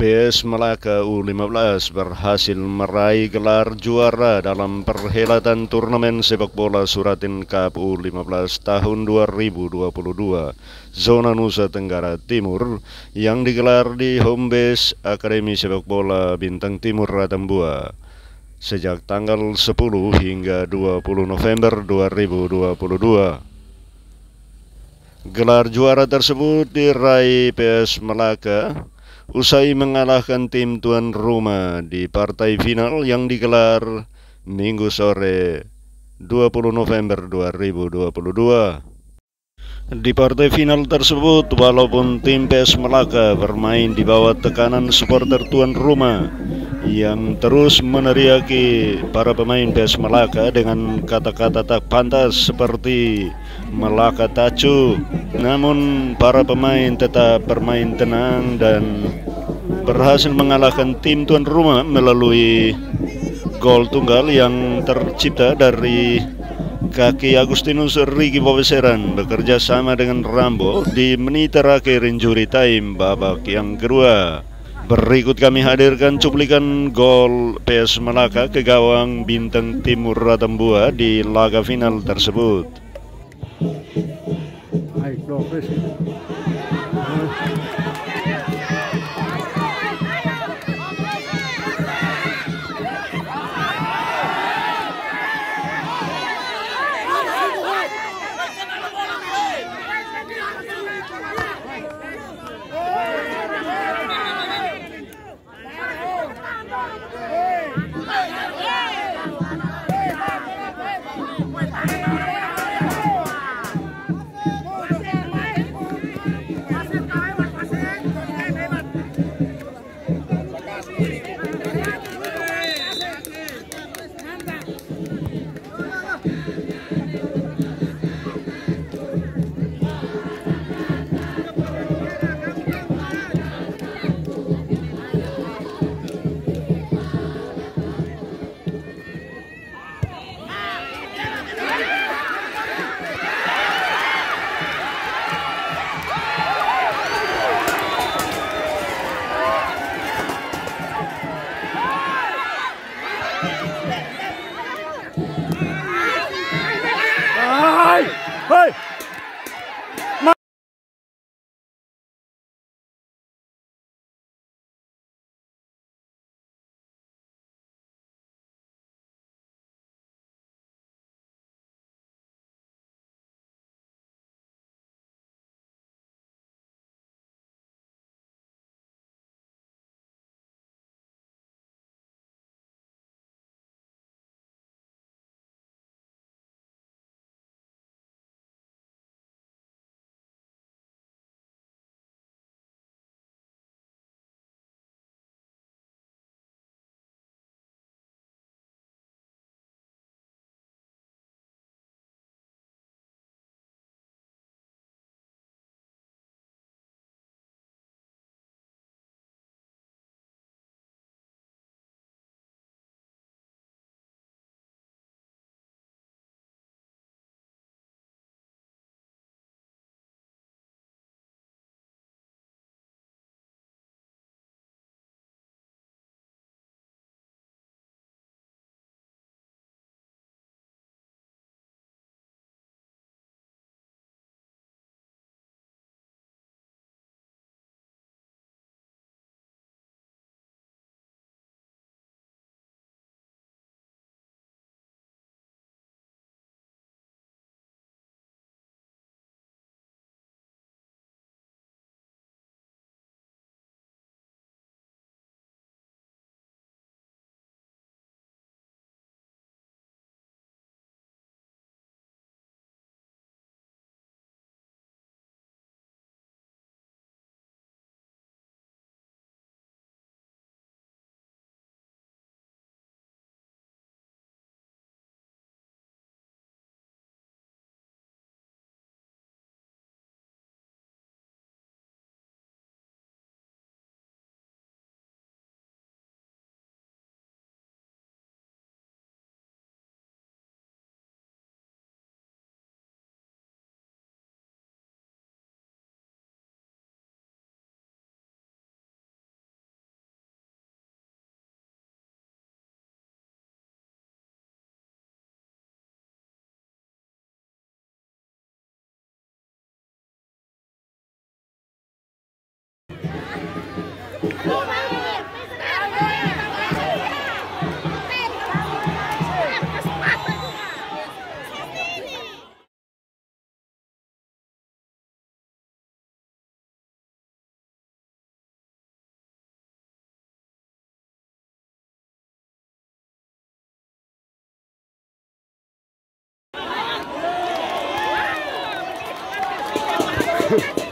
PS Malaka U15 berhasil meraih gelar juara dalam perhelatan turnamen sepak bola Suratin Cup U15 tahun 2022 Zona Nusa Tenggara Timur yang digelar di home base Akademi Sepak Bola Bintang Timur Ratambua sejak tanggal 10 hingga 20 November 2022. Gelar juara tersebut diraih PS Malaka usai mengalahkan tim tuan rumah di partai final yang digelar Minggu sore 20 November 2022. Di partai final tersebut, walaupun tim PS Malaka bermain di bawah tekanan supporter tuan rumah yang terus meneriaki para pemain PS Malaka dengan kata-kata tak pantas seperti Malaka Tacu, namun para pemain tetap bermain tenang dan berhasil mengalahkan tim tuan rumah melalui gol tunggal yang tercipta dari kaki Agustinus Riki Bobeseran bekerja sama dengan Rambo di menit terakhir injury time babak yang kedua. Berikut kami hadirkan cuplikan gol PS Malaka ke gawang Bintang Timur Ratambua di laga final tersebut. Hey! Thank you.